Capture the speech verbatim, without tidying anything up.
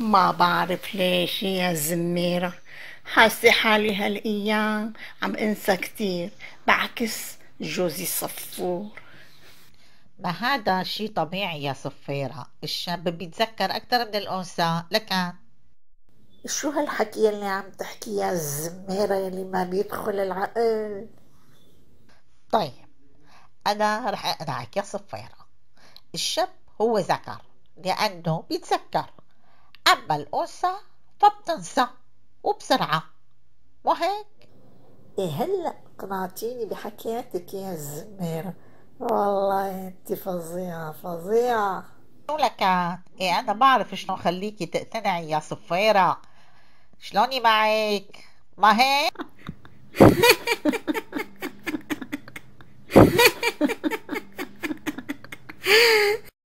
ما بعرف ليش يا زميرة، حاسة حالي هالأيام عم انسى كتير، بعكس جوزي صفور. ما هذا شي طبيعي يا صفيرة، الشاب بيتذكر أكثر من الأنثى لكن. شو هالحكي اللي عم تحكي يا زميرة يلي ما بيدخل العقل؟ طيب، أنا رح أقنعك يا صفيرة. الشاب هو ذكر لأنه بيتذكر، أما الأنثى فبتنسى وبسرعة، وهيك. إيه هلأ قنعتيني بحكياتك يا زميرة، والله انت فظيعة فظيعة. شو لكان؟ إيه أنا بعرف شلون خليكي تقتنعي يا صفيرة. شلوني معك؟ ما هيك؟